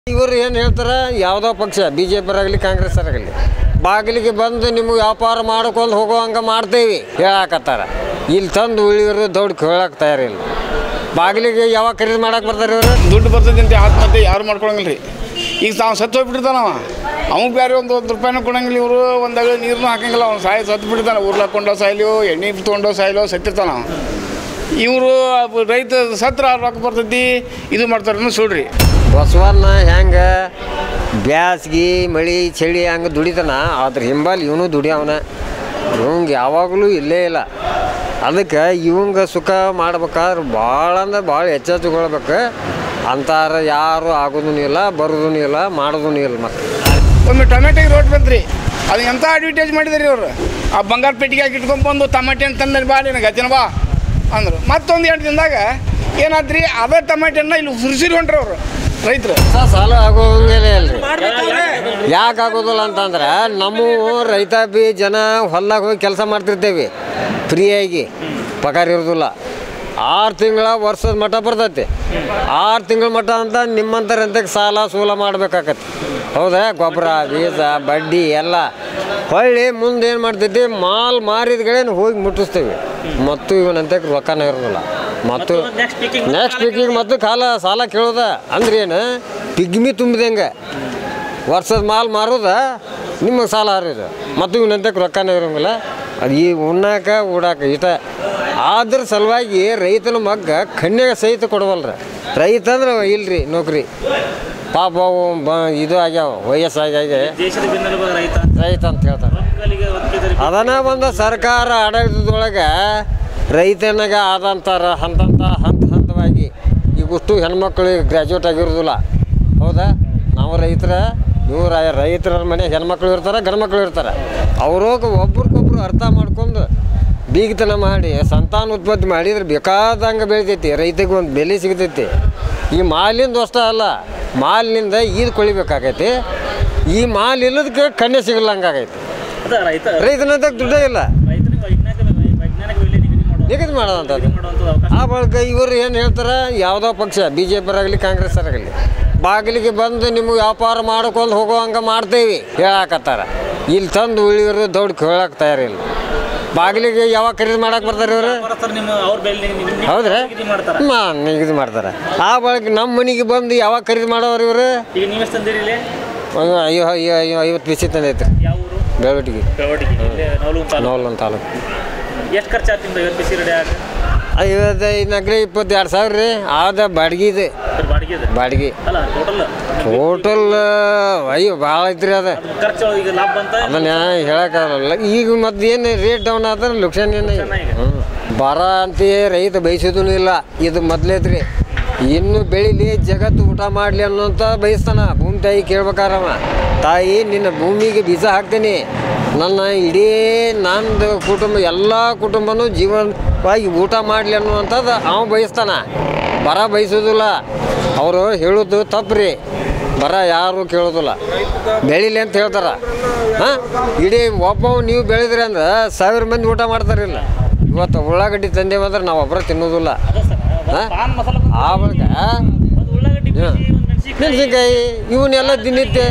ಇವರು ಏನು ಹೇಳ್ತಾರೆ, ಯಾವುದೋ ಪಕ್ಷ BJP ಆಗಲಿ ಕಾಂಗ್ರೆಸ್ ಆಗಲಿ ಬಾಗಿಲಿಗೆ ಬಂದು ನಿಮಗೆ ವ್ಯಾಪಾರ ಮಾಡ್ಕೊಂಡು ಹೋಗೋ ಹಂಗೆ ಮಾಡ್ತೇವೆ ಹೇಳಾಕತ್ತಾರ. ಇಲ್ಲಿ ತಂದು ಉಳಿಯೋರು ದೊಡ್ಡ ಕೇಳಕ್ಕೆ ತಯಾರಿಲ್ಲ. ಬಾಗಿಲಿಗೆ ಯಾವಾಗ ಖರೀದಿ ಮಾಡಕ್ಕೆ ಬರ್ತಾರೆ ಇವರು? ದುಡ್ಡು ಬರ್ತದೆ ಅಂತ ಆತ್ಮಹತ್ಯೆ ಯಾರು ಮಾಡ್ಕೊಳಂಗಿಲ್ಲ ರೀ. ಈಗ ತಾವು ಸತ್ತು ಹೋಗ್ಬಿಟ್ಟಿರ್ತಾನವ, ಅವ್ನು ಬೇರೆ ಒಂದು ರೂಪಾಯಿನೂ ಕೊಡಂಗಿಲ್ಲ. ಇವರು ಒಂದಾಗ ನೀರನ್ನು ಹಾಕಂಗಿಲ್ಲ. ಅವ್ನು ಸತ್ತು ಬಿಡ್ತಾನೆ. ಉರ್ಲಾಕೊಂಡೋ ಸಾಯ್ಲಿಯೋ ಎಣ್ಣೆ ತೊಗೊಂಡೋ ಸಾಯ್ಲೋ ಸತ್ತಿರ್ತಾನ. ಇವರು ರೈತ ಸತ್ರ ರೊಕ್ಕ ಬರ್ತೈತಿ ಇದು ಮಾಡ್ತಾರ ಸುಡ್ರಿ. ಬಸವಣ್ಣ ಹೆಂಗೆ ಬ್ಯಾಸ್ಗಿ ಮಳೆ ಚಳಿ ಹಂಗೆ ದುಡಿತಾನ, ಅದ್ರ ಹಿಂಬಾಲ್ ಇವನು ದುಡಿಯವನ. ಇವಂಗೆ ಯಾವಾಗಲೂ ಇಲ್ಲೇ ಇಲ್ಲ. ಅದಕ್ಕೆ ಇವಂಗೆ ಸುಖ ಮಾಡ್ಬೇಕಾದ್ರೆ ಭಾಳ ಅಂದ್ರೆ ಭಾಳ ಎಚ್ಚೆತ್ತುಕೊಳ್ಬೇಕು. ಅಂತಾರ ಯಾರು ಆಗೋದೂ ಇಲ್ಲ, ಬರೋದೂ ಇಲ್ಲ, ಮಾಡೋದೂ ಇಲ್ಲ. ಮತ್ತು ಒಮ್ಮೆ ಟೊಮೆಟೊಗೆ ರೋಟ್ ಬಂತ್ರಿ, ಅದು ಎಂಥ ಅಡ್ವರ್ಟೈಸ್ ಮಾಡಿದಾರೆ ಇವರು. ಆ ಬಂಗಾರ ಪೆಟ್ಟಿಗೆ ಹಾಕಿ ಇಟ್ಕೊಂಡ್ಬಂದು ಟಮಾಟೆ ಅಂತಂದ್ರೆ ಬಾ ನಿನಗೆ ಹಚ್ಚಿನ ಬಾ ಅಂದರು. ಮತ್ತೊಂದು 8 ದಿನದಾಗ ಏನಾದ್ರಿ ಅದೇ ಟಮಾಟೆನ ಇಲ್ಲಿ ಸುರಿಸಿರಿ ಹೊಂಟ್ರಿ ಅವರು ರೈತರು. ಸಾಲ ಆಗೋಂಗೇನೆ ಅಲ್ರಿ. ಯಾಕೆ ಆಗೋದಿಲ್ಲ ಅಂತಂದ್ರೆ ನಮ್ಮ ರೈತಾಪಿ ಜನ ಹೊಲ್ದಾಗ ಹೋಗಿ ಕೆಲಸ ಮಾಡ್ತಿರ್ತೇವೆ, ಫ್ರೀಯಾಗಿ ಪಗಾರ ಇರೋದಿಲ್ಲ. 6 ತಿಂಗಳ ವರ್ಷದ ಮಟ್ಟ ಬರ್ತೈತಿ. 6 ತಿಂಗಳ ಮಟ್ಟ ಅಂತ ನಿಮ್ಮಂಥರಂತಕ್ಕೆ ಸಾಲ ಸೂಲ ಮಾಡ್ಬೇಕಾಗತ್ತೆ. ಹೌದಾ? ಗೊಬ್ಬರ ಬೀಜ ಬಡ್ಡಿ ಎಲ್ಲ ಹೊಳ್ಳಿ ಮುಂದೆ ಏನು ಮಾಡ್ತೈತಿ, ಮಾಲ್ ಮಾರಿದ್ಗಳೇನು ಹೋಗಿ ಮುಟ್ಟಿಸ್ತೇವೆ. ಮತ್ತು ಇವನಂತಕ್ಕೆ ರೊಕ್ಕನೇ ಇರೋದಿಲ್ಲ. ಮತ್ತು ನೆಕ್ಸ್ಟ್ ಪೀಕಿಗೆ ಮತ್ತು ಸಾಲ ಕೇಳೋದ ಅಂದ್ರೆ ಏನು, ಪಿಗ್ಮಿ ತುಂಬಿದಂಗೆ ವರ್ಷದ ಮಾಲ್ ಮಾರೋದ ನಿಮಗೆ ಸಾಲ ಹರಿಯೋದು. ಮತ್ತು ಇವನಂತಕ್ಕೆ ರೊಕ್ಕನೇ ಇರೋಂಗಿಲ್ಲ. ಅದು ಈ ಉಣ್ಣಾಕ ಉಡಾಕ ಇಷ್ಟ. ಅದ್ರ ಸಲುವಾಗಿ ರೈತನ ಮಗ್ಗ ಕನ್ಯಾಗ ಸಹಿತ ಕೊಡವಲ್ರ. ರೈತ ಅಂದ್ರೆ ಇಲ್ರಿ ನೌಕರಿ ಪಾಪ ಇದು ಆಗ್ಯಾವ, ವಯಸ್ಸಾಗ್ಯಾಗ ರೈತ ಅಂತ ಹೇಳ್ತಾರೆ. ಅದನ್ನ ಒಂದು ಸರ್ಕಾರ ಆಡಳಿತದೊಳಗೆ ರೈತನಾಗ ಆದಂತಾರ ಹಂತವಾಗಿ ಈಗಷ್ಟು ಹೆಣ್ಮಕ್ಳಿಗೆ ಗ್ರ್ಯಾಜುಯೇಟ್ ಆಗಿರೋದಿಲ್ಲ. ಹೌದಾ? ನಾವು ಇವ್ರು ರೈತರ ಮನೆ ಹೆಣ್ಮಕ್ಳು ಇರ್ತಾರೆ, ಗಂಡ್ಮಕ್ಳು ಇರ್ತಾರೆ. ಅವರು ಒಬ್ರಿಗೊಬ್ರು ಅರ್ಥ ಮಾಡ್ಕೊಂಡು ಬೀಗತನ ಮಾಡಿ ಸಂತಾನ ಉತ್ಪತ್ತಿ ಮಾಡಿದ್ರೆ ಬೇಕಾದಂಗೆ ಬೆಳಿತೈತಿ. ರೈತಗೆ ಒಂದು ಬೆಲೆ ಸಿಗ್ತೈತಿ. ಈ ಮಾಲಿಂದ ಅಷ್ಟ ಅಲ್ಲ, ಮಾಲಿನಿಂದ ಈದ್ ಕೊಳಿಬೇಕಾಗೈತಿ. ಈ ಮಾಲ್ ಇಲ್ಲದಕ್ಕೆ ಕನ್ಯೆ ಸಿಗಲ್ಲ ಹಂಗಾಗೈತಿ. ರೈತನಂತ ದುಡ್ಡೇ ಇಲ್ಲ ನಿಗದಿ ಮಾಡೋದಂಥದ್ದು. ಆ ಬಳಿಕ ಇವರು ಏನು ಹೇಳ್ತಾರೆ, ಯಾವುದೋ ಪಕ್ಷ BJP ಆಗಲಿ ಕಾಂಗ್ರೆಸ್ ಆಗಲಿ ಬಾಗಿಲಿಗೆ ಬಂದು ನಿಮಗೆ ವ್ಯಾಪಾರ ಮಾಡ್ಕೊಂಡು ಹೋಗೋ ಹಂಗೆ ಮಾಡ್ತೇವೆ ಹೇಳಾಕತ್ತಾರ. ಇಲ್ಲಿ ತಂದು ಉಳಿಯೋರು ದೊಡ್ಡ ಕೇಳಕ್ಕೆ ತಯಾರಿಲ್ಲ. ಬಾಗಿಲಿಗೆ ಯಾವಾಗ ಖರೀದಿ ಮಾಡಕ್ಕೆ ಬರ್ತಾರೆ ಇವರು? ಹೌದ್ರಾ? ನಿಗದಿ ಮಾಡ್ತಾರೆ. ಆ ಬಳಿಕ ನಮ್ಮ ಮನೆಗೆ ಬಂದು ಯಾವಾಗ ಖರೀದಿ ಮಾಡೋರು ಇವರು? 50 ಪೀಸಿ ತಂದೈತ್ರಿ. ಬೆಳವಟಿಗೆ ನವಲೊಂದು ತಾಲೂಕು. ಎಷ್ಟು ಖರ್ಚು ಆಗ್ತಿಂದ 50 ಪೀಸಿ ರೆಡಿ ಆಗ? 22 ಸಾವಿರ ರೀ. ಆದ ಬಾಡಿಗೆ ಇದೆ, ಬಾಡಿಗೆ ಟೋಟಲ್ ಭಾಳ ಐತ್ರಿ. ಅದು ಅದನ್ನ ಹೇಳಕ್ಕಾಗಲ್ಲ. ಈಗ ಮತ್ತೆ ಏನು ರೇಟ್ ಡೌನ್ ಆದ್ರೆ ಲುಕ್ಷನ್ ಏನು ಬರ ಅಂತೆಯೇ ರೈತ ಬಯಸೋದೂ ಇಲ್ಲ. ಇದು ಮೊದ್ಲೈತ್ರಿ. ಇನ್ನು ಬೆಳಿಲಿ, ಜಗತ್ತು ಊಟ ಮಾಡಲಿ ಅನ್ನೋಂಥ ಬಯಸ್ತಾನ. ಭೂಮಿ ತಾಯಿ ಕೇಳ್ಬೇಕಾರವ, ತಾಯಿ ನಿನ್ನ ಭೂಮಿಗೆ ಬೀಜ ಹಾಕ್ತೀನಿ, ನನ್ನ ಇಡೀ ನಂದು ಕುಟುಂಬ ಎಲ್ಲ ಕುಟುಂಬನೂ ಜೀವನವಾಗಿ ಊಟ ಮಾಡಲಿ ಅನ್ನುವಂಥದ್ದು ಅವ ಬಯಸ್ತಾನ. ಬರ ಬಯಸೋದಿಲ್ಲ. ಅವರು ಹೇಳೋದು ತಪ್ಪ್ರಿ. ಬರ ಯಾರು ಕೇಳೋದಿಲ್ಲ. ಬೆಳೀಲಿ ಅಂತ ಹೇಳ್ತಾರೆ. ಹಾಂ, ಇಡೀ ಒಬ್ಬ ನೀವು ಬೆಳೆದ್ರಿ ಅಂದ್ರೆ 1000 ಮಂದಿ ಊಟ ಮಾಡ್ತಾರಿಲ್ಲ. ಇವತ್ತು ಉಳ್ಳಾಗಡ್ಡಿ ತಂದೇವಂದ್ರೆ ನಾವು ಒಬ್ಬರ ತಿನ್ನೋದಿಲ್ಲ. ಆ ಬಳಿಕ ಮೆಣಸಿನ್ಕಾಯಿ ಇವನ್ನೆಲ್ಲ ದಿನನಿತ್ಯ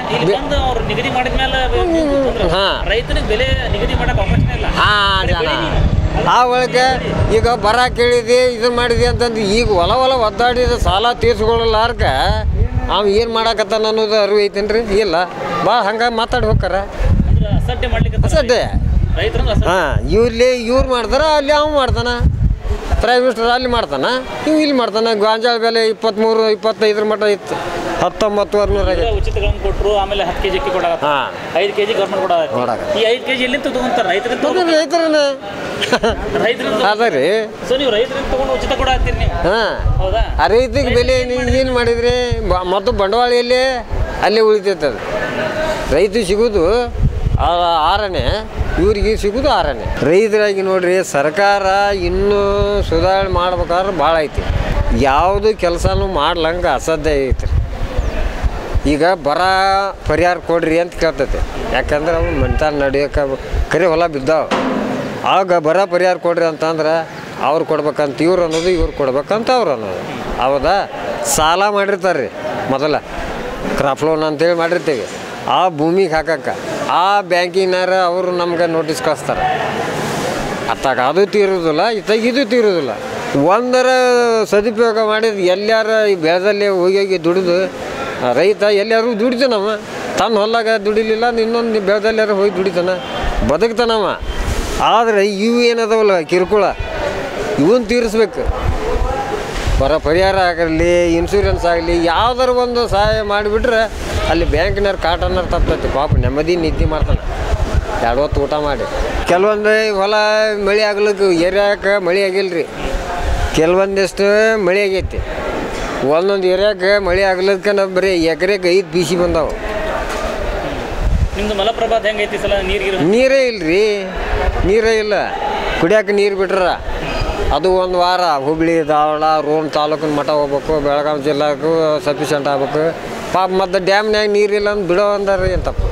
ಆ ಬಳಿಕ ಈಗ ಬರ ಕೇಳಿದೆ ಇದು ಮಾಡಿದೆ ಅಂತಂದು ಈಗ ಹೊಲ ಒದ್ದಾಡಿದ ಸಾಲ ತೀರ್ಸ್ಕೊಳ್ಳಲಾರ್ಕ ಅವ್ ಏನು ಮಾಡಾಕತ್ತಾನ ಅನ್ನೋದು ಅರಿವು ಐತೇನ್ರಿ? ಇಲ್ಲ. ಭಾಳ ಹಂಗೆ ಮಾತಾಡಿ ಹೋಗ್ತಾರ ಅಸಡ್ಡೆ. ಹಾಂ, ಇವ್ರು ಮಾಡ್ತಾರ, ಅಲ್ಲಿ ಅವ ಮಾಡ್ತಾನ. ಪ್ರೈವೇಟ್ ಅಲ್ಲಿ ಮಾಡ್ತಾನ, ಇವು ಇಲ್ಲಿ ಮಾಡ್ತಾನೆ. ಗಾಂಜಾಳ ಬೆಲೆ 23-25 ಮಟ್ಟ ಇತ್ತು. 1900 ಉಚಿತಗಳನ್ನು ಕೊಟ್ಟರು. ಆಮೇಲೆ 10 kg ಅಕ್ಕಿ ಕೊಡಾಕ, 5 kg ಗೌರ್ಮೆಂಟ್ ಕೊಡಾಕ. ಈ 5 kg ಎಲ್ಲಿಂದ ತಗೊಂತಾರೆ? ರೈತರನ್ನ ಅದ ರೀ. ಸೊ ನೀವು ರೈತರಿಂದ ತಗೊಂಡು ಉಚಿತ ಕೊಡಾಕ್ತೀರಿ ನೀವು? ಹಾಂ, ಹೌದಾ? ಆ ರೈತಗೆ ಬೆಲೆ ಏನು ಮಾಡಿದ್ರಿ? ಮತ್ತು ಬಂಡವಾಳ ಎಲ್ಲಿ ಅಲ್ಲೇ ಉಳಿತೈತೆ. ಅದು ರೈತ ಸಿಗೋದು 6ನೇ, ಇವ್ರಿಗೆ ಸಿಗೋದು 6ನೇ. ರೈತರಾಗಿ ನೋಡ್ರಿ, ಸರ್ಕಾರ ಇನ್ನೂ ಸುಧಾರಣೆ ಮಾಡ್ಬೇಕಾದ್ರೆ ಭಾಳ ಐತಿ. ಯಾವುದು ಕೆಲಸನೂ ಮಾಡ್ಲಂಗೆ ಅಸಾಧ್ಯ ಐತಿ. ಈಗ ಬರ ಪರಿಹಾರ ಕೊಡ್ರಿ ಅಂತ ಕೇಳ್ತೈತೆ. ಯಾಕಂದ್ರೆ ಅವು ಮಣ್ತಾನ ನಡೆಯೋಕೆ ಕರೆ ಹೊಲ ಬಿದ್ದಾವೆ. ಆಗ ಬರ ಪರಿಹಾರ ಕೊಡ್ರಿ ಅಂತಂದ್ರೆ ಅವ್ರು ಕೊಡ್ಬೇಕಂತ ಇವ್ರು ಅನ್ನೋದು, ಇವ್ರು ಕೊಡ್ಬೇಕಂತ ಅವ್ರು ಅನ್ನೋದು. ಹೌದಾ? ಸಾಲ ಮಾಡಿರ್ತಾರೆ ರೀ ಮೊದಲ. ಕ್ರಾಪ್ ಲೋನ್ ಅಂತೇಳಿ ಮಾಡಿರ್ತೀವಿ. ಆ ಭೂಮಿಗೆ ಹಾಕಕ್ಕೆ ಆ ಬ್ಯಾಂಕಿನಾರ ಅವರು ನಮ್ಗೆ ನೋಟಿಸ್ ಕಳಿಸ್ತಾರೆ. ಅತ್ತಾಗ ಅದು ತೀರೋದಿಲ್ಲ, ಇತ್ತಾಗ ಇದು ತೀರೋದಿಲ್ಲ. ಒಂದರ ಸದುಪಯೋಗ ಮಾಡಿದ ಎಲ್ಲಾರ ಈ ಬೆಳೆದಲ್ಲಿ ಹೋಗಿ ದುಡಿದು ರೈತ ಎಲ್ಲರೂ ದುಡಿತಾನವ. ತನ್ನ ಹೊಲ್ಲಾಗ ದುಡಿಲಿಲ್ಲ, ಇನ್ನೊಂದು ಬೆಳೆದಲ್ಲಾರ ಹೋಗಿ ದುಡಿತಾನ, ಬದುಕ್ತಾನವ. ಆದರೆ ಇವು ಏನದವಲ್ಲ ಕಿರುಕುಳ, ಇವನ್ನ ತೀರಿಸ್ಬೇಕು. ಪರಿಹಾರ ಆಗಲಿ, ಇನ್ಶೂರೆನ್ಸ್ ಆಗಲಿ, ಯಾವ್ದಾರು ಒಂದು ಸಹಾಯ ಮಾಡಿಬಿಟ್ರೆ ಅಲ್ಲಿ ಬ್ಯಾಂಕಿನವ್ರು ಕಾಟನ್ನವ್ರು ತಪ್ತೈತಿ. ಪಾಪ ನೆಮ್ಮದಿ ನಿದ್ದೆ ಮಾಡ್ತಾನೆ 2 ಹೊತ್ತು ಊಟ ಮಾಡಿ. ಕೆಲವೊಂದು ಹೊಲ ಮಳೆ ಆಗ್ಲಿಕ್ಕೆ ಏರಿಯಾಕ್ಕೆ ಮಳೆ ಆಗಿಲ್ಲ ರೀ, ಕೆಲವೊಂದಿಷ್ಟು ಮಳೆ ಆಗೈತಿ. ಒಂದೊಂದು ಏರಿಯಾಕ್ಕೆ ಮಳೆ ಆಗ್ಲಿಕ್ಕೆ ನಾವು ಬರೀ ಎಕರೆಗೆ 5 PC ಬಂದಾವೆ. ನಿಮ್ದು ಮಲಪ್ರಭಾತ ಹೆಂಗೈತಿ ಸಲ ನೀರೇ ಇಲ್ಲ ರೀ, ನೀರೇ ಇಲ್ಲ. ಕುಡಿಯೋಕೆ ನೀರು ಬಿಟ್ರ ಅದು ಒಂದು ವಾರ ಹುಬ್ಳಿ ಧಾರವಾಡ ರೋಣ ತಾಲೂಕಿನ ಮಠ ಹೋಗ್ಬೇಕು, ಬೆಳಗಾವಿ ಜಿಲ್ಲಾಗೂ ಸಫಿಷಿಯೆಂಟ್ ಆಗ್ಬೇಕು. ಪಾಪ ಮತ್ತು ಡ್ಯಾಮ್ನಾಗ ನೀರಿಲ್ಲ ಅಂತ ಬಿಡೋ ಅಂದಾರ ಏನು ತಪ್ಪು.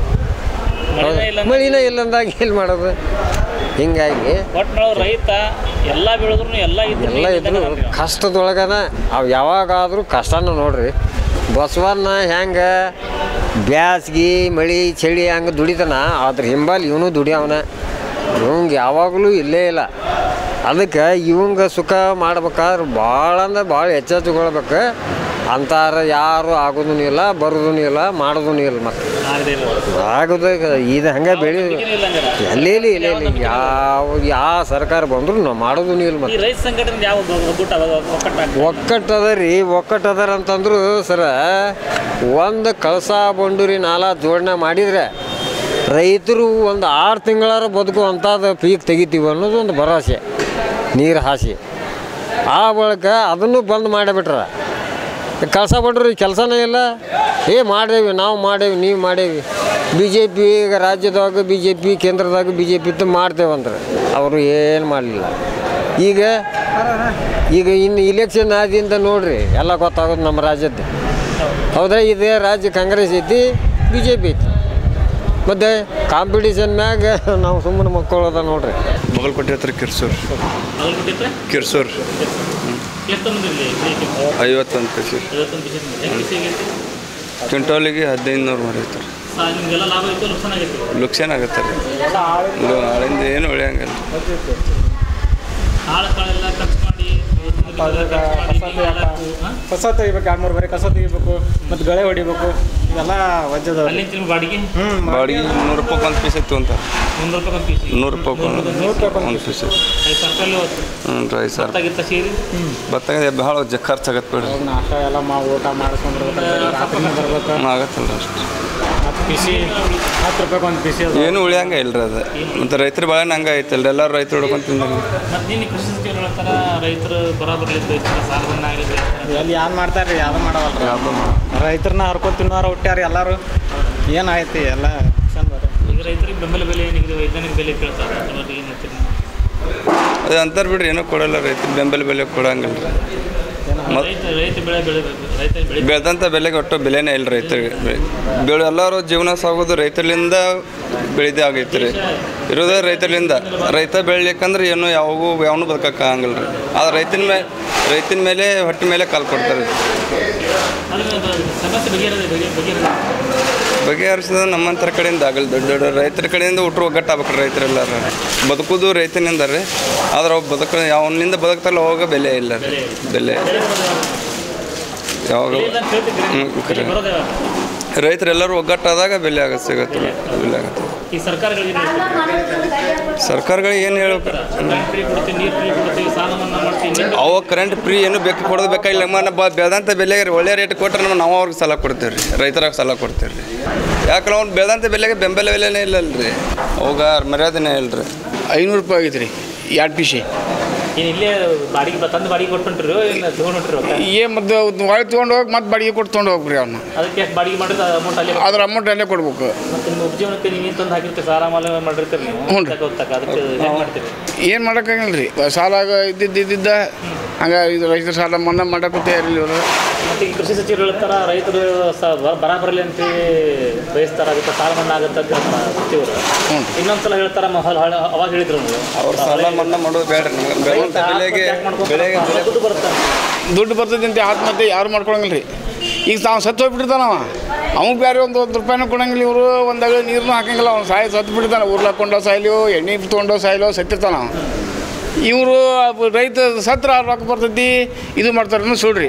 ಮಳಿನೇ ಇಲ್ಲ ಅಂದಾಗ ಏನು ಮಾಡೋದು? ಹಿಂಗಾಗಿ ರೈತ ಎಲ್ಲ ಬೆಳೆದ್ರು ಎಲ್ಲ ಇದ್ರು ಕಷ್ಟದೊಳಗನ ಅವು ಯಾವಾಗಾದರೂ ಕಷ್ಟನ ನೋಡ್ರಿ. ಬಸವಣ್ಣ ಹೆಂಗೆ ಬ್ಯಾಸ್ಗಿ ಮಳೆ ಚಳಿ ಹಂಗೆ ದುಡಿತಾನ, ಅದ್ರ ಹಿಂಬಾಲ್ ಇವನು ದುಡಿಯವನ. ಇವಂಗೆ ಯಾವಾಗಲೂ ಇಲ್ಲೇ ಇಲ್ಲ. ಅದಕ್ಕೆ ಇವಂಗೆ ಸುಖ ಮಾಡ್ಬೇಕಾದ್ರೆ ಭಾಳ ಅಂದ್ರೆ ಭಾಳ ಹೆಚ್ಚೆಚ್ಕೊಳ್ಬೇಕು. ಅಂತಾರ ಯಾರು ಆಗೋದೂ ಇಲ್ಲ, ಬರೋದೂ ಇಲ್ಲ, ಮಾಡೋದೂ ಇಲ್ಲ. ಮತ್ತು ಆಗೋದು ಇದು ಹಂಗೆ ಬೆಳಿ ಎಲ್ಲೇಲಿ ಇಲ್ಲ ಯಾವ ಸರ್ಕಾರ ಬಂದರೂ ನಾವು ಮಾಡೋದೂ ಇಲ್ಲ. ಮತ್ತು ಒಕ್ಕಟ್ಟದ ರೀ, ಒಕ್ಕಟ್ಟದಾರ ಅಂತಂದ್ರು ಸರ ಒಂದು ಕಳಸಾ ಬಂಡೂರಿ ನಾಲಾ ಜೋಡಣೆ ಮಾಡಿದರೆ ರೈತರು ಒಂದು 6 ತಿಂಗಳಾರ ಬದುಕುವಂಥದ್ದು ಪೀಕ್ ತೆಗಿತೀವಿ ಅನ್ನೋದು ಒಂದು ಭರವಸೆ, ನೀರು ಹಾಸಿ. ಆ ಬಳಿಕ ಅದನ್ನು ಬಂದ್ ಮಾಡಿಬಿಟ್ರ ಕಳಸಾ ಬಂಡ್ರಿ ಕೆಲಸನೇ ಇಲ್ಲ. ಮಾಡೇವಿ, ನಾವು ಮಾಡೇವಿ, ನೀವು ಮಾಡೇವಿ. BJP ಈಗ ರಾಜ್ಯದಾಗ BJP, ಕೇಂದ್ರದಾಗ BJP ಇತ್ತು ಮಾಡ್ತೇವಂದ್ರೆ ಅವರು ಏನು ಮಾಡಲಿಲ್ಲ. ಈಗ ಇನ್ನು ಇಲೆಕ್ಷನ್ ಆದಿಂದ ನೋಡ್ರಿ ಎಲ್ಲ ಗೊತ್ತಾಗೋದು ನಮ್ಮ ರಾಜ್ಯದ್ದು. ಹೌದಾ? ಇದೇ ರಾಜ್ಯ ಕಾಂಗ್ರೆಸ್ ಐತಿ, BJP ಐತಿ. ಮತ್ತು ಕಾಂಪಿಟೇಷನ್ ಮ್ಯಾಗ ನಾವು ಸುಮ್ಮನೆ ಮಕ್ಕಳದ ನೋಡ್ರಿ. ಬಾಗಲಕೋಟೆ ಹತ್ರ ಕಿರ್ಸೂರು 51 ಪೈಸೆ ಕ್ವಿಂಟಾಲಿಗೆ 1500 ಮಾಡಿರ್ತಾರೆ. ಲುಕ್ಸಾನ್ ಆಗುತ್ತೆ ರೀ, ಆಳಿಂದ ಏನು ಉಳಿಯಂಗಿಲ್ಲ. ಕಸ ತೆಗಿಬೇಕು, 2-3 ಬಾರಿ ಕಸ ತೆಗಿಬೇಕು, ಮತ್ತು ಗಳೆ ಹೊಡಿಬೇಕು, ಇವೆಲ್ಲ ವಜ್ಜದ. ಬಾಡಿಗೆ ಬಾಡಿಗೆ 100 ರೂಪಾಯಿ ಒಂದು ಪೀಸ್ ಇತ್ತು ಅಂತ. 100 ರೂಪಾಯಿ ಒಂದು ಪೀಸ್. ರೈಸ್ ಭತ್ತ ಭಾಳ ಖರ್ಚಾಗತ್ತೆ ಬಿಡ್ರಿ. ನಾಷ್ಟ ಎಲ್ಲ ಊಟ ಮಾಡಿಸ್ಕೊಂಡ್ರೆ ಆಗತ್ತಲ್ಲ ಅಷ್ಟು. ಮತ್ತು ಪಿಸಿ 10 ರೂಪಾಯಿ ಒಂದು ಪಿಸಿ ಏನು ಉಳಿಯಂಗೆ ಇಲ್ರಿ ಅದು. ಮತ್ತು ರೈತರ ಭಾಳ ಹಂಗೆ ಐತಲ್ರಿ, ಎಲ್ಲರೂ ರೈತರು ಹೊಡ್ಕೊಂಡು ತಿಂದ್ರಿ. ರೈತರು ಎಲ್ಲಿ ಯಾರು ಮಾಡ್ತಾರೆ ರೀ? ಯಾರು ಮಾಡವಲ್ಲ. ರೈತರನ್ನ ಹರ್ಕೊಂಡು ತಿನ್ನೋರು ಹುಟ್ಟ್ಯಾರ ಎಲ್ಲರೂ. ಏನಾಯ್ತು ಎಲ್ಲ ಈಗ ರೈತರಿಗೆ ಬೆಂಬಲ ಬೆಲೆ ಏನಿದೆ, ವೈಜ್ಞಾನಿಕ ಬೆಲೆ ಕೇಳ್ತಾರೆ. ಅದು ಅಂತಾರೆ ಬಿಡ್ರಿ, ಏನೂ ಕೊಡಲ್ಲ. ರೈತರಿಗೆ ಬೆಂಬಲ ಬೆಲೆ ಕೊಡಂಗಿಲ್ಲ ರೀ. ಬೆಳೆದಂಥ ಬೆಲೆಗೆ ಒಟ್ಟು ಬೆಲೆನೇ ಇಲ್ಲ ರೈತರಿಗೆ. ಎಲ್ಲರೂ ಜೀವನ ಸಾಗೋದು ರೈತರಿಂದ ಬೆಳೆದೇ ಆಗೈತೆ ರೀ, ಇರೋದೇ ರೈತರಿಂದ. ರೈತ ಬೆಳಿಲಿಕ್ಕಂದ್ರೆ ಏನು ಯಾವನು ಬದುಕಕ್ಕಾಗಂಗಿಲ್ಲ ರೀ. ಆದ್ರೆ ರೈತನ ಮೇಲೆ ಹೊಟ್ಟೆ ಮೇಲೆ ಕಾಲು ಕೊಡ್ತಾರೆ. ಬಗೆಹರಿಸೋದು ನಮ್ಮಂತರ ಕಡೆಯಿಂದ ಆಗಲ್ಲ. ದೊಡ್ಡ ದೊಡ್ಡ ರೈತರ ಕಡೆಯಿಂದ ಹುಟ್ಟರು ಒಗ್ಗಟ್ಟಾಗ್ಬೇಕು. ರೈತರೆಲ್ಲರೂ ಬದುಕೋದು ರೈತನಿಂದ ರೀ. ಆದ್ರೆ ಅವು ಯಾವನಿಂದ ಬದುಕ್ತಾರಲ್ಲ ಅವಾಗ ಬೆಲೆ ಇಲ್ಲ ರೀ. ಬೆಲೆ ಯಾವಾಗ ರೈತರೆಲ್ಲರೂ ಒಗ್ಗಟ್ಟಾದಾಗ ಬೆಲೆ ಸಿಗುತ್ತೆ. ಬೆಲೆ ಆಗುತ್ತೆ. ಸರ್ಕಾರಗಳಿಗೆ ಏನು ಹೇಳ್ಬೇಕು? ಅವಾಗ ಕರೆಂಟ್ ಫ್ರೀ ಏನು ಕೊಡೋದು ಬೇಕಾಗಿಲ್ಲ. ಬೆಳೆದಂಥ ಬೆಲೆಗೆ ಒಳ್ಳೆ ರೇಟ್ ಕೊಟ್ಟರೆ ನಾವು ಅವ್ರಿಗೆ ಸಾಲ ಕೊಡ್ತೇವೆ ರೀ, ರೈತರಾಗ ಸಾಲ ಕೊಡ್ತೇವೆ ರೀ. ಯಾಕಂದ್ರೆ ಅವ್ನು ಬೆಳೆದಂಥ ಬೆಲೆಗೆ ಬೆಂಬಲ ಬೆಲೆನೇ ಇಲ್ಲಲ್ರಿ, ಅವಾಗ ಮರ್ಯಾದೆನೇ ಇಲ್ಲ ರೀ. 500 ರೂಪಾಯಿ ಆಗೈತೆ ರೀ 2 ಪೀಸಿ. ಇಲ್ಲೇ ಬಾಡಿಗೆ ತಂದು ಬಾಡಿಗೆ ಕೊಟ್ಬಿಟ್ರಿ ಮತ್ತು ಹೊಳೆ ತೊಗೊಂಡು ಹೋಗಿ ಮತ್ತೆ ಬಾಡಿಗೆ ಕೊಟ್ಟು ತೊಗೊಂಡು ಹೋಗ್ರಿ ಅವ್ನ. ಅದಕ್ಕೆ ಬಾಡಿಗೆ ಮಾಡಿದ್ರೆ ಅಮೌಂಟ್ ಅಲ್ಲಿ ಅದ್ರ ಅಮೌಂಟ್ ಅಲ್ಲೇ ಕೊಡ್ಬೇಕು. ಮತ್ತು ನಿಮ್ಮ ಉಪಜೀವನಕ್ಕೆ ನೀವು ತಂದು ಹಾಕಿರ್ತೀವಿ, ಸಾಲ ಮಾಲ ಮಾಡಿರ್ತೀರಿ ನೀವು. ಏನು ಮಾಡೋಕ್ಕಾಗಿಲ್ಲ ರೀ. ಸಾಲ ಇದ್ದಿದ್ದ ಹಂಗೆ ಇದು ರೈತರ ಸಾಲ ಮನ್ನಾ ಮಾಡೋಕ್ಕೂ ತಯಾರಿಲ್ಲ ಇವರು. ಮತ್ತು ಈ ಕೃಷಿ ಸಚಿವರು ಹೇಳ್ತಾರೆ ರೈತರು ಬರ ಬರಲಿ ಅಂತ ಬಯಸ್ತಾರೆ, ಅದಕ್ಕೆ ಸಾಲ ಮನ್ನಾ ಆಗುತ್ತೆ ಅಂತ ಸಚಿವರು. ಇನ್ನೊಂದ್ಸಲ ಹೇಳ್ತಾರೆ, ಅವಾಗ ಹೇಳಿದ್ರು ಅವ್ರು ಸಾಲ ಮನ್ನಾ ಮಾಡೋದು ಬೇಡ, ದುಡ್ಡು ಬರ್ತದೆ ಅಂತ ಆತ್ಮಹತ್ಯೆ ಯಾರು ಮಾಡ್ಕೊಳಂಗಿಲ್ಲ ರೀ. ಈಗ ತಾವು ಸತ್ತು ಹೋಗ್ಬಿಟ್ಟಿರ್ತಾನವ, ಅವ್ಗೆ ಬೇರೆ ಒಂದು ರೂಪಾಯಿನೂ ಕೊಡಂಗಿಲ್ಲ ಇವರು, ಒಂದಾಗ ನೀರನ್ನೂ ಹಾಕಂಗಿಲ್ಲ. ಅವ್ನು ಸತ್ತು ಬಿಡ್ತಾನೆ, ಉರ್ಲಾಕೊಂಡೋ ಸಾಯ್ಲಿಯೋ ಎಣ್ಣೆ ತೊಗೊಂಡೋ ಸಾಯ್ಲೋ ಸತ್ತಿರ್ತಾನೆ ಅವ್ನು. ಇವರು ರೈತ ಸತ್ರ ರೊಕ್ಕ ಬರ್ತೈತಿ, ಇದು ಮಾಡ್ತಾರೆ ಸುಡ್ರಿ.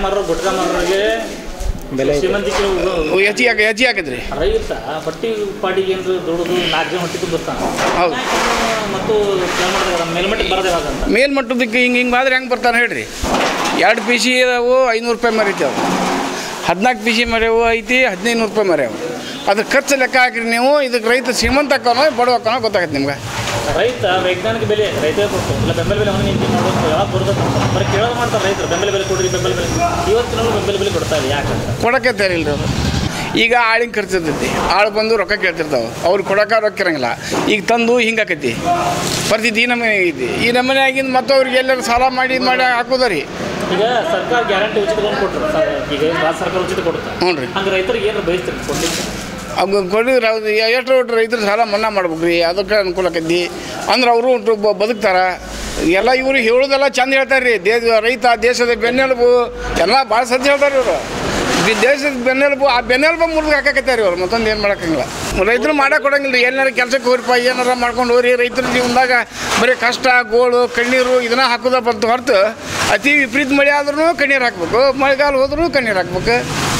ಹೆಚ್ಚಿ ಹಾಕಿದ್ರಿ ರೈತ ಬಟ್ಟಿ ಪಾಡಿಗೆ ಏನ್ರಿ ದುಡಿದು 4 ಜನ ಹೊಟ್ಟೆ ತುಂಬಿಸ್ತಾನೆ. ಹೌದು, ಮತ್ತು ಮೇಲ್ಮಟ್ಟಕ್ಕೆ ಬರದೇ ಮೇಲ್ಮಟ್ಟದಕ್ಕೆ ಹಿಂಗೆ ಮಾಡಿದ್ರೆ ಹೆಂಗೆ ಬರ್ತಾನೆ ಹೇಳ್ರಿ. 2 PC ಅದಾವು, 500 ರೂಪಾಯಿ ಮರಿತಾವೆ. 14 PC ಮರ್ಯಾವು ಐತಿ, 1500 ರೂಪಾಯಿ ಮರ್ಯಾವು. ಅದ್ರ ಖರ್ಚು ಲೆಕ್ಕ ಹಾಕಿರಿ ನೀವು. ಇದಕ್ಕೆ ರೈತ ಶ್ರೀಮಂತ ಹಾಕೋನೋ ಬಡವ ಹಾಕೋನೋ ಗೊತ್ತಾಗತ್ತೆ ನಿಮ್ಗೆ. ರೈತ ವೈಜ್ಞಾನಿಕ ಬೆಲೆ ರೈತ ಕೊಡ್ತಾರೆ, ಇಲ್ಲ ಬೆಂಬಲ ಬೆಲೆ ಅವನಿಗೆ ನಿಂತು ಮಾಡೋದು ಯಾವಾಗ ಬರ್ತದೆ ಬರೀ ಕೇಳೋದು ಮಾಡ್ತಾರೆ ರೈತರು. ಬೆಂಬಲ ಬೆಲೆ ಕೊಡ್ರಿ, ಬೆಂಬಲ ಬೆಲೆ. ಇವತ್ತಿನ ಬೆಂಬಲ ಬೆಲೆ ಕೊಡ್ತಾರೆ ಯಾಕಂದ್ರೆ ಕೊಡೋಕೆ ತಯಾರಿಲ್ಲ ಅವರು. ಈಗ ಆಳಿಗೆ ಖರ್ಚು ಇರ್ತೈತಿ, ಆಳು ಬಂದು ರೊಕ್ಕ ಕೇಳ್ತಿರ್ತಾವೆ, ಅವ್ರು ಕೊಡೋಕೆ ರೊಕ್ಕ ಇರಂಗಿಲ್ಲ. ಈಗ ತಂದು ಹಿಂಗೆ ಆಕೈತಿ ಪರಿಸ್ಥಿತಿ. ಈ ನಮೂನೆ ಐತಿ. ಈ ನಮೂನೆ ಆಗಿಂದ ಮತ್ತು ಅವ್ರಿಗೆ ಎಲ್ಲರೂ ಸಾಲ ಮಾಡಿ ಹಾಕೋದ ರೀ. ಈಗ ಸರ್ಕಾರ ಗ್ಯಾರಂಟಿ ಉಚಿತವನ್ನು ಕೊಟ್ಟರು, ಈಗ ರಾಜ್ಯ ಸರ್ಕಾರ ಉಚಿತ ಕೊಡುತ್ತೆ. ಹ್ಞೂ ರೀ. ಹಂಗೆ ರೈತರಿಗೆ ಏನು ಬಯಸ್ತೀರಿ ಕೊಡ್ಲಿಕ್ಕೆ? ಅವ್ರು ಕೊಡಿದ್ರೆ ಎಷ್ಟು ರೈತರು ಸಾಲ ಮನ್ನಾ ಮಾಡ್ಬೇಕು ರೀ, ಅದಕ್ಕೆ ಅನುಕೂಲ ಆಕೈತಿ. ಅಂದ್ರೆ ಅವರು ಬದುಕ್ತಾರೆ. ಎಲ್ಲ ಇವರು ಹೇಳೋದೆಲ್ಲ ಚಂದ ಹೇಳ್ತಾರೆ ರೀ. ರೈತ ದೇಶದ ಬೆನ್ನೆಲುಬು ಎಲ್ಲ ಭಾಳ ಸಜ್ಜು ಹೇಳ್ತಾರೆ ಇವರು. ದೇಶದ ಬೆನ್ನೆಲುಬು, ಆ ಬೆನ್ನೆಲುಬು ಮುರಿದು ಹಾಕಕತ್ತಾರೆ ಇವರು. ಮತ್ತೊಂದು ಏನು ಮಾಡೋಕ್ಕಂಗಿಲ್ಲ. ರೈತರು ಮಾಡಕ್ಕೆ ಕೊಡಂಗಿಲ್ಲ ರೀ. ಏನಾರು ಕೆಲಸಕ್ಕೆ ಹೋಗ್ರಿಪ್ಪ, ಏನಾರ ಮಾಡ್ಕೊಂಡು ಹೋಗ್ರಿ. ರೈತರ ಜೀವನದಾಗ ಬರೀ ಕಷ್ಟ, ಗೋಳು, ಕಣ್ಣೀರು ಇದನ್ನ ಹಾಕೋದ ಬಂತು ಹೊರತು ಅತಿ ವಿಪರೀತ ಮಳೆ ಆದ್ರೂ ಕಣ್ಣೀರು ಹಾಕ್ಬೇಕು, ಮಳೆಗಾಲ ಹೋದ್ರೂ ಕಣ್ಣೀರು ಹಾಕ್ಬೇಕು.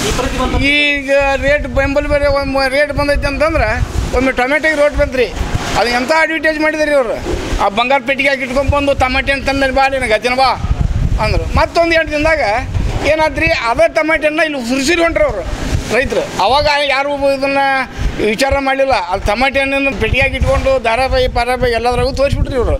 ಈಗ ರೇಟ್ ಬೆಂಬಲ ಬೇರೆ ರೇಟ್ ಬಂದೈತೆ ಅಂತಂದ್ರೆ ಒಮ್ಮೆ ಟೊಮೆಟೊಗೆ ರೇಟ್ ಬಂತ್ರಿ. ಅದು ಎಂಥ ಅಡ್ವರ್ಟೈಸ್ ಮಾಡಿದ್ರಿ ಅವರು. ಆ ಬಂಗಾರ ಪೆಟ್ಟಿಗೆ ಹಾಕಿ ಇಟ್ಕೊಂಡ್ಬಂದು ಟಮಾಟೆ ಹಣ್ಣು ತಂದಲ್ಲಿ ಬಾ ನಿನಗೆ ಹತ್ತಿನ ಬಾ ಅಂದರು. ಮತ್ತೊಂದು 2 ದಿನದಾಗ ಏನಾದ್ರಿ ಅದೇ ಟಮಾಟೆ ಹಣ್ಣು ಇಲ್ಲಿ ಸುರಿಸಿರಿ ಹೊಂಟ್ರಿ ಅವರು ರೈತರು. ಅವಾಗ ಯಾರು ಇದನ್ನು ವಿಚಾರ ಮಾಡಲಿಲ್ಲ. ಅದು ಟಮಾಟೆ ಹಣ್ಣನ್ನು ಪೆಟ್ಟಿಗೆ ಇಟ್ಕೊಂಡು ಧಾರಾವಾಹಿ ಪಾರಾವಾಹಿ ಎಲ್ಲದ್ರಾಗೂ ತೋರಿಸ್ಬಿಟ್ರಿ ಇವರು.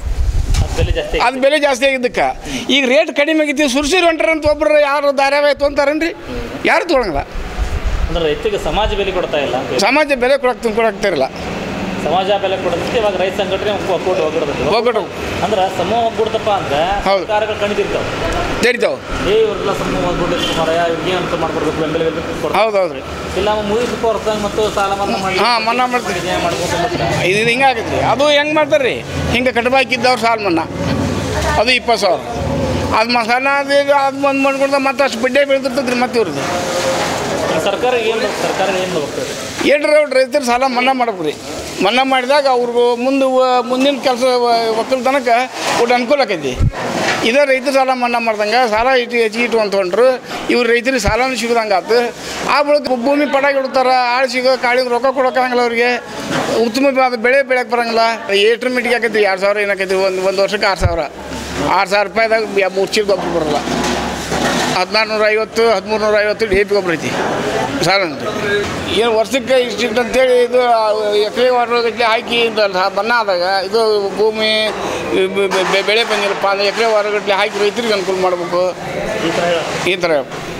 ಅದು ಬೆಲೆ ಜಾಸ್ತಿ ಆಗಿದ್ದಕ್ಕೆ ಈಗ ರೇಟ್ ಕಡಿಮೆ ಆಗೈತಿ. ಸುರಿಸಿರಿ ಹೊಂಟ್ರಂತ ಒಬ್ಬರು ಯಾರು ಧಾರಾವಾಹಿ ತೊಗೊಂತಾರೇನ್ರಿ? ಯಾರು ತೊಗೊಳಂಗಿಲ್ಲ. ಅಂದ್ರೆ ರೈತರಿಗೆ ಸಮಾಜ ಬೆಲೆ ಕೊಡ್ತಾ ಇಲ್ಲ. ಸಮಾಜ ಬೆಲೆ ಕೊಡಕ್ತಿರಲ್ಲ. ಸಮಾಜ ಬೆಲೆ ಕೊಡೋದಕ್ಕೆ ಇವಾಗ ರೈತ ಸಂಘಟನೆ ಒಕ್ಕೂಟ ಹೋಗ್ಬಿಟ್ಟು ಅಂದ್ರೆ ಸಮೂಹ ಒಗ್ಗೂಡ್ತಪ್ಪ ಅಂದ್ರೆ ಸರ್ಕಾರಗಳು ಕಣಿದಿರ್ತಾವೆ, ತೆರಿತಾವೆ. ಇವರೆಲ್ಲ ಸಮೂಹ ಒಗ್ಗೂಡಿರ್ತ ಮಾರಾಯ ಇವ್ರಿಗೆ ಅಂತ ಮಾಡ್ಕೊಡ್ಬೇಕು, ಬೆಂಬಲ ಬೆಲೆ. ಹೌದೌದ್ರಿ. ಇಲ್ಲ ಮುಗಿದ ಹೊರತಾಗ ಮತ್ತು ಸಾಲ ಮನ್ನಾ ಮಾಡಿ ಮನ್ನಾ ಮಾಡ್ತೀವಿ. ಇದು ಹಿಂಗೆ ಆಗೈತೆ ರೀ. ಅದು ಹೆಂಗೆ ಮಾಡ್ತಾರೆ ರೀ? ಹಿಂಗೆ ಕಟ್ಟಬಾಕಿದ್ದವ್ರು ಸಾಲ ಮನ್ನಾ ಅದು 20,000. ಅದು ಮಸಾಲ ಅದು ಬಂದು ಮಾಡ್ಕೊಡ್ದ ಮತ್ತೆ ಅಷ್ಟು ಬಡ್ಡೆ ಬೀಳ್ತಿರ್ತದೆ ರೀ. ಮತ್ತೆ ಇವ್ರದ್ದು ಸರ್ಕಾರ ಏನು ಹೋಗ್ತದೆ ಏನ್ರಿ ರೈತರು ಸಾಲ ಮನ್ನಾ ಮಾಡ್ಬೇಕು ರೀ. ಮನ್ನಾ ಮಾಡಿದಾಗ ಅವ್ರಿಗೂ ಮುಂದಿನ ಕೆಲಸ ಒಕ್ಕಲ್ತನಕ್ಕೆ ಒಟ್ಟು ಅನುಕೂಲ ಆಕೈತಿ. ಇದೇ ರೈತರು ಸಾಲ ಮನ್ನಾ ಮಾಡ್ದಂಗೆ ಸಾಲ ಹೆಚ್ಚಿಗೆ ಹೊಂಟ್ರು ಇವ್ರು ರೈತರಿಗೆ ಸಾಲನೂ ಸಿಗೋದಂಗೆ ಆಯ್ತು. ಆ ಬಳಿಕ ಭೂಮಿ ಪಡಾಗಿ ಇಡ್ತಾರೆ, ಆಳು ಸಿಗೋ ಕಾಳಿಗೆ ರೊಕ್ಕ ಕೊಡೋಕ್ಕಾಗಲ್ಲ ಅವ್ರಿಗೆ. ಉತ್ತಮ ಬೆಳೆ ಬೆಳೆಯೋಕೆ ಬರೋಂಗಿಲ್ಲ. ಏಟ್ರ ಮಿಟ್ಟಿಗೆ ಆಕೈತಿ 2,000 ಏನಾಕೈತಿ ಒಂದು ವರ್ಷಕ್ಕೆ 6,000. 6,000 ರೂಪಾಯಿದಾಗ 3 ಚೀಲ ಗೊಬ್ಬರ ಬರೋಲ್ಲ. 1,450 1,350 DAP ಗೊಬ್ಬರ ಐತಿ ಸಾಲ ಅಂತ. ಏನು ವರ್ಷಕ್ಕೆ ಇಷ್ಟಿಟ್ಟು ಅಂತೇಳಿ ಇದು ಎಕರೆ ವಾರಗಟ್ಟಲೆ ಹಾಕಿ ಮನ್ನಾ ಆದಾಗ ಇದು ಭೂಮಿ ಬೆಳೆ ಬಂದಿರಪ್ಪ ಅಂದರೆ ಎಕರೆ ವಾರಗಟ್ಟಲೆ ಹಾಕಿ ರೈತರಿಗೆ ಅನುಕೂಲ ಮಾಡಬೇಕು. ಈ ಥರ